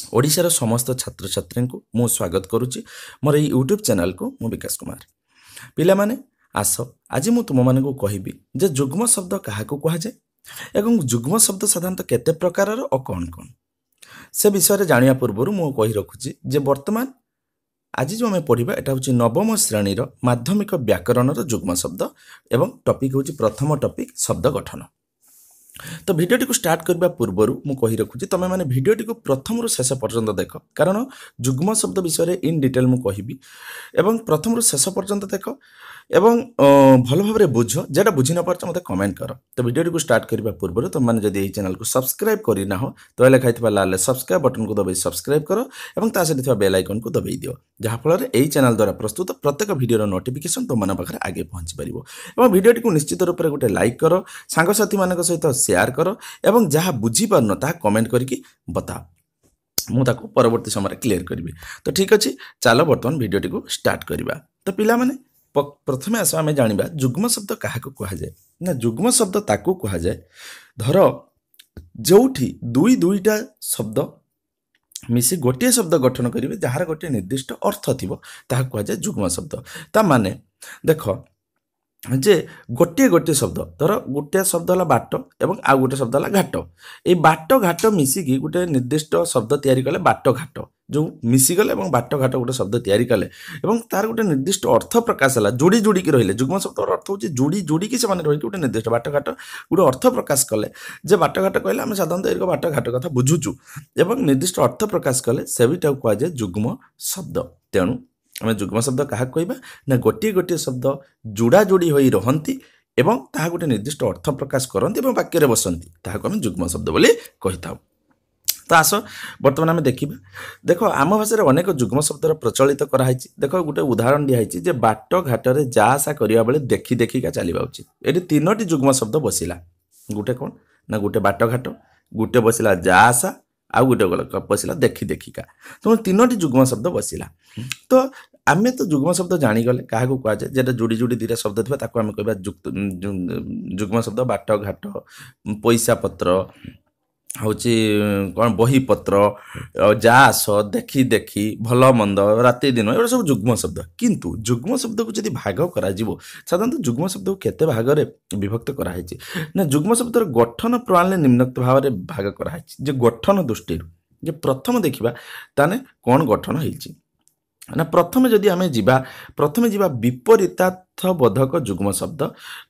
ओडिशार समस्त छात्र छात्री को मु स्वागत करुच्ची मोर ये यूट्यूब चैनल को मु विकास कुमार। पिला माने आस आज मु तुम मानक कहबी जे जुग्म शब्द क्या कहुए एवं जुग्म शब्द साधारणतः केते प्रकार और कौन कौन से विषय जानिया पूर्व मु कही रखुची जे वर्तमान आज जो आम पढ़ा यहाँ हूँ नवम श्रेणीर माध्यमिक व्याकरण जुग्म शब्द एवं टॉपिक हूँ प्रथम टॉपिक शब्द गठन। तो भिडियोटी को स्टार्ट करने पूर्वर मु कही रखुची तुम मैंने भिडियोटी को प्रथम शेष पर्यंत देख कारण जुग्म शब्द विषय इन डिटेल मु कहबी एवं प्रथम शेष पर्यंत देख एवं भल भाव बुझ जेटा बुझी न पार्छ मते कमेंट कर। तो भिडियोटी को स्टार्ट करने पूर्वर तुम मैंने जब यही चैनल को सब्सक्राइब करना हो तो लिखाई लाल सब्सक्राइब बटन को दबाई सब्सक्राइब कर और सहित बेल आइकन को दबाई दियो जहाँफल यही चैनल द्वारा प्रस्तुत प्रत्येक भिडियोर नोटिफिकेशन तुम मन पाखे आगे पहुँची पार। भिडियोटी को निश्चित रूप से गोटे लाइक कर सांगसाथी मान सहित शेयर कर एवं जहाँ बुझीपारन ता कमेंट करके बता मुझे परवर्ती समय क्लियर करी। तो ठीक अच्छे चलो बर्तमान भिडियोटी को स्टार्ट करवा। तो पिला माने प्रथम आस आम जाना जुग्म शब्द क्या कहुए ना जुग्म शब्द ताकू कहुए धर जो दुई दुईटा शब्द मिसी गोटे शब्द गठन करेंगे जार गोटे निर्दिष्ट अर्थ थी कहुए जुग्म शब्द। ता माने देख जे गोटे गोटे शब्द धर गोटे शब्द है बाट एवं आउ गोटे शब्द है घाट ये बाट घाट मिसिकी गोटे निर्दिष्ट शब्द तैयारी कले बाट घाट जो मिसीगले और बाट घाट गोटे शब्द तैयारी कले एवं तार गोटे निर्दिष्ट अर्थ प्रकाश है जोड़ी जोड़ी की रहिले जुग्म शब्द अर्थ होची जोड़ी जोड़ी की से रही गोटे निर्दिष्ट बाट घाट गोटे अर्थ प्रकाश कले जे बाट घाट कहले आम साधारणतः एक बाट घाट कथा बुझुचु एवं निर्दिष्ट अर्थ प्रकाश कले सेटा कहुए जुग्म शब्द। तेणु आम जुग्म शब्द क्या कहबा ना गोटे गोटे शब्द जोड़ा जोड़ी हो रहती एवं ता गोटे निर्दिष्ट अर्थ प्रकाश करती और वाक्य बसती ताकू आम जुग्म शब्द बोली कही था। तो आस बर्तमान आम देखा देख आम भाषा अनेक जुग्म शब्द प्रचलित कराई देख गोटे उदाहरण दिखाई जे बाट घाटे जा आशा करने बेले देखी देखिका चलवा उचित ये तीनोटी जुग्म शब्द बसला गोटे कौन ना गोटे बाट घाट गोटे बसला जा आशा आउ गोटे बसला देखी देखिका तो तीनोटी जुग्म शब्द बसला। तो आम तो जुग्म शब्द जानीगले क्या कहुए जेटा जोड़ी जोड़ी दीटा शब्द थी आम कह जुग्म शब्द बाट घाट पैसा पत्र हूँ कौन बही पत्र जा आस देखी देखी भल मंद राति दिन ये सब जुग्म शब्द। किंतु जुग्म शब्द को जब भाग करा साधारणतः जुग्म शब्द को केते भाग में विभक्त कराई ना जुग्म शब्द गठन प्रणाली निम्नोक्त भाव में भाग कराई जे गठन दृष्टि जे प्रथम देखा ताने कौन गठन होती ना प्रथम जदि आम जा विपरीतार्थ बोधक जुग्म शब्द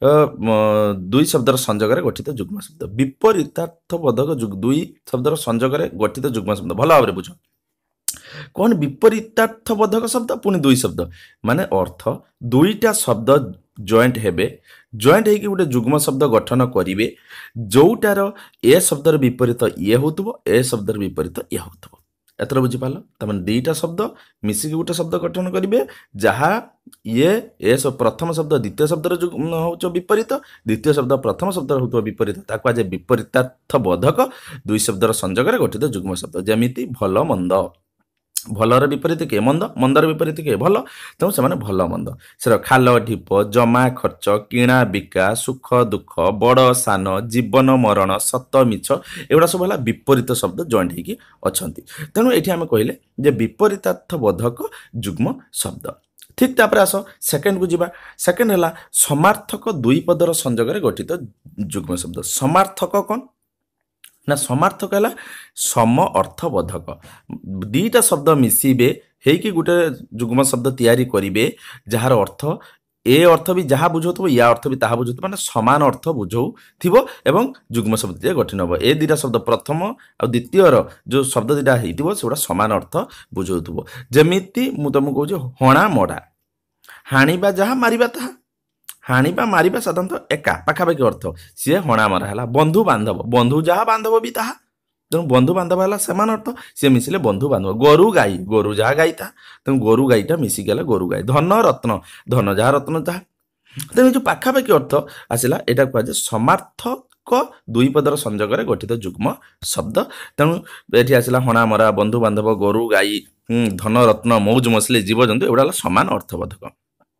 दुई शब्दर संजोग गठित जुग्म शब्द विपरीतार्थ बोधक दुई शब्दर संजोग गठित जुग्म शब्द भल भाव बुझ कौन विपरीतार्थ बोधक शब्द पुणी दुई शब्द माने अर्थ दुईटा शब्द जॉइंट हेबे जॉइंट होगी गोटे जुग्म शब्द गठन करेंगे जोटार ए शब्दर विपरीत ये होतबो ए शब्दर विपरीत ये होतबो एथर बुझीपार तमें दुईटा शब्द मिसिक गोटे शब्द गठन करेंगे जहाँ ये सब प्रथम शब्द द्वितीय शब्दर हूँ विपरीत द्वितीय शब्द प्रथम शब्द हो विपरीत ताकू आज विपरीतार्थ बोधक दुई शब्दर संजोग गठित जुग्म शब्द जमीती भल मंद भलर विपरीत किए मंद मंदर विपरीत किए भल तेणु से भल मंद से खाल ढीप जमा खर्च किणा बिका सुख दुख बड़ सान जीवन मरण सत मिछ एगुड़ा सब है विपरीत शब्द जॉइंट होगी अच्छा। तेणु ये आम कहले जे विपरीतार्थ बोधक जुग्म शब्द। ठीक तापर आस सेकेंड को जीवा सेकेंड है समार्थक दुई पदर संजोग गठित जुग्म शब्द। समार्थक कौन ना समार्थक है सम अर्थबोधक दीटा शब्द मिसिबे हेकि गोटे जुग्म शब्द तैयारी करेंगे जार अर्थ ए अर्थ भी जहाँ बुझाऊ या अर्थ भी ताहा बुझाऊ माने समान अर्थ बुझाऊ थी एवं जुग्म शब्द गठन हम ए दीटा शब्द प्रथम आ द्वितीय जो शब्द दीटा होगा समान अर्थ बुझाऊ जमीती मु तुमको कहूँ हणा मड़ा हाणीबा जहाँ मारिबा ताहा हाणीबा मारिबा साधारणतः एका पाखापाखि अर्थ सी हणा मरा है बंधु बांधव बंधु जहाँ बांधव भी ताहा तेणु बंधु बांधव है सामान अर्थ सी मिसिले बंधु बांधव गोरु गाई गोरु जहाँ गाई था तेणु गोरु गाईटा मिसिगले गोरु गाई धन रत्न धन जहाँ रत्न जहाँ तेणु जो पाखापाखि अर्थ आसला यहाँ कहुए समार्थक दुई पदर संजोग गठित जुग्म शब्द। तेणु ये आसला हणा मरा बंधु बांधव गोरु गाई धन रत्न मौज मसली जीवजंतु एगुड़ा समान अर्थबोधक।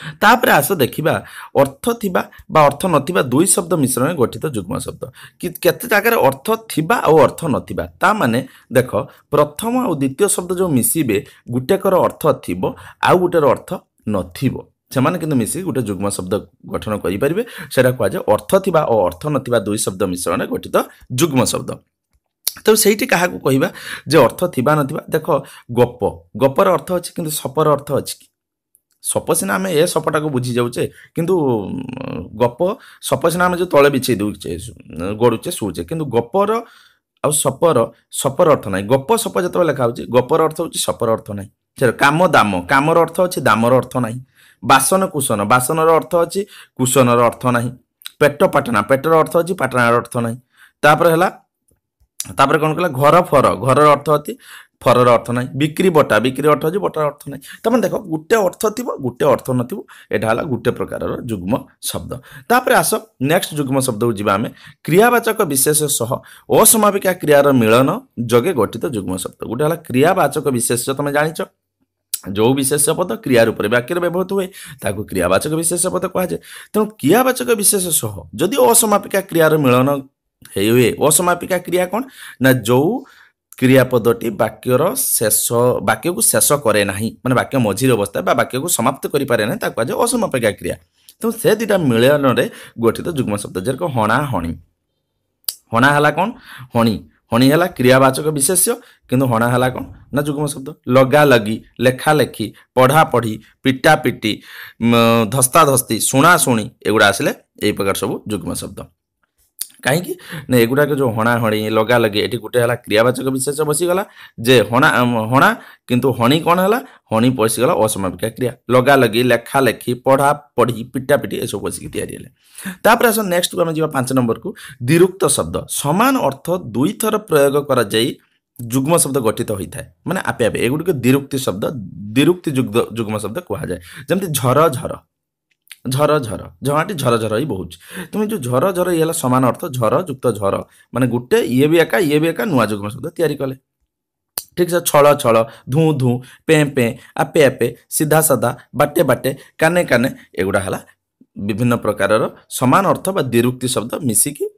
तापर आस देखा अर्थ थिबा बा अर्थ नथिबा दुई शब्द मिश्रण गठित जुग्म शब्द कि केते जगह अर्थ थिबा और अर्थ नथिबा ता माने देख प्रथम और द्वितीय शब्द जो मिसिबे गुटेकर अर्थ थिबो आउ गुटेर अर्थ नथिबो सेमाने किंतु मिसिक गुटे जुग्म शब्द गठन करि परिबे सेटा कहै जे अर्थ थिबा और अर्थ नथिबा दुई शब्द मिश्रण गठित जुग्म शब्द तो ସେଇଠି କାହାକୁ କହିବା ଯେ ଅର୍ଥ ଥିବା ନଥିବା ଦେଖ ଗପ ଗପର ଅର୍ଥ ଅଛି କିନ୍ତୁ ସପର ଅର୍ଥ ଅଛି କି ସପ ସିନା ଆମେ ଏ ସପଟାକୁ ବୁଝି ଯାଉଛେ କିନ୍ତୁ ଗପ ସପ ସିନା ଆମେ ଯୋଉ ତଳେ ବିଛେଇ ଦଉଛେ ଗଡୁଛେ ଶୁଛେ କିନ୍ତୁ ଗପର ଆଉ ସପର ଅର୍ଥ ନାହିଁ ଗପ ସପ ଯେତେବେଳେ ଲେଖା ହଉଛି ଗପର ଅର୍ଥ ହଉଛି ସପର ଅର୍ଥ ନାହିଁ କାମ ଦାମ କାମର ଅର୍ଥ ଅଛି ଦାମର ଅର୍ଥ ନାହିଁ ବାସନ କୁସନ ବାସନର ଅର୍ଥ ଅଛି କୁସନର ଅର୍ଥ ନାହିଁ ପେଟ ପାଟଣା ପେଟର ଅର୍ଥ ଅଛି ପାଟଣାର ଅର୍ଥ ନାହିଁ तापर कौन कहला घर फर घर अर्थ अच्छी फरर अर्थ ना बिक्री बटा बिक्री अर्थ अच्छी बटार अर्थ ना तमें देख गोटे अर्थ थी गोटे अर्थ नहा गोटे प्रकार जुग्म शब्द तापर आस नेक्स्ट जुग्म शब्द को जी आम क्रियावाचक विशेष सह असमापिका क्रियार मिलन जगे गठित जुग्म शब्द गोटे है क्रियावाचक विशेष तुम जाच जो विशेष पद क्रिया रूप में वाक्य व्यवहृत हुए ताकू क्रियावाचक विशेष पद कहुए तेणु क्रियावाचक विशेष सह जदि असमापिका क्रियार मिलन हुए असमापिका क्रिया कौन ना जो क्रियापदटी वाक्यर शेष वाक्य को शेष करे ना माने वाक्य मझिर अवस्था वाक्य को समाप्त करि पारे ना ताकू कहुए असमापिका क्रिया तो से दुटा मिलन रे गठित जुग्म शब्द जेरक हणा हणी हणा हला कौन हणी हणी हला क्रियावाचक विशेष्य किंतु हणा हला कौन ना जुग्म शब्द लगा लगी लेखा लेखी पढ़ा पढ़ी पिटा पिटी धस्ता धस्ती शुणा शुणी एगुड़ा आसिले एई प्रकार सब जुग्म शब्द कहीं ना एगुड़ाक जो हणा हणी लगा लगे ये गोटे है क्रियावाचक विशेष बसीगला जे हणा हणा किंतु हणी कौन है हणी पशिगला असमापिका क्रिया लगा लगी लेखा लेखी पढ़ा पढ़ी पिटा पिटी ये सब बसिक तापर आस नेक्स्ट को आम जा 5 नंबर को द्विरुक्त शब्द समान अर्थ दुई थर प्रयोग करा जाई जुग्म शब्द गठित होता है माने आपे आपे एगुड़िक द्विरुक्ति शब्द द्विरुक्ति जुग्म शब्द कहा जाए जमती झर झर झर झर झमाटी झर झर ही बहुत तुम जो झर झर ये समान अर्थ झर युक्त झर माने गुटे ये भी एका नुआ जुग्म शब्द तैयारी कले ठीक से छल छल धू धू पे पे आपे आपे सीधा साधा बाटे बाटे काने काने एगुड़ा है विभिन्न प्रकार समान अर्थ बा द्विरुक्ति शब्द मिसिकी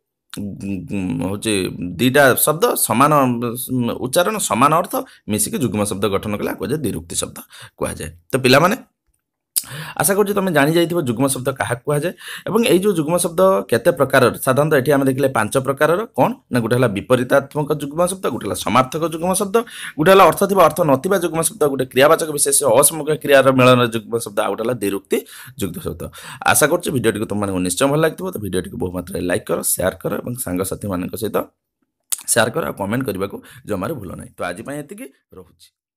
हूँ दीटा शब्द समान उच्चारण समान अर्थ मिसिकी जुग्म शब्द गठन कले कहुए द्विरुक्ति शब्द कह जाए तो पिला माने आशा करूँ तुम जानी जाइथिबो जुग्म शब्द क्या कहुए और ये जुग्म शब्द केते प्रकार साधारणतः ये आम देखले 5 प्रकार कौन ना गोटे है विपरीतात्मक जुग्म शब्द गोटे है समार्थक जुग्म शब्द गोटे है अर्थ थिबा अर्थ नथिबा जुग्म शब्द गोटे क्रियावाचक विशेष असमापिका क्रियार मिलन जुग्म शब्द आ गोटे है द्विरुक्ति जुग्म शब्द आशा करूँ भिडियो तुम निश्चय भल लगे तो भिडियो बहु मात्रा लाइक कर शेयर कर और सांगसाथी मान सहित शेयर कर और कमेंट करने को जमार भूल ना तो आज ये रोचे।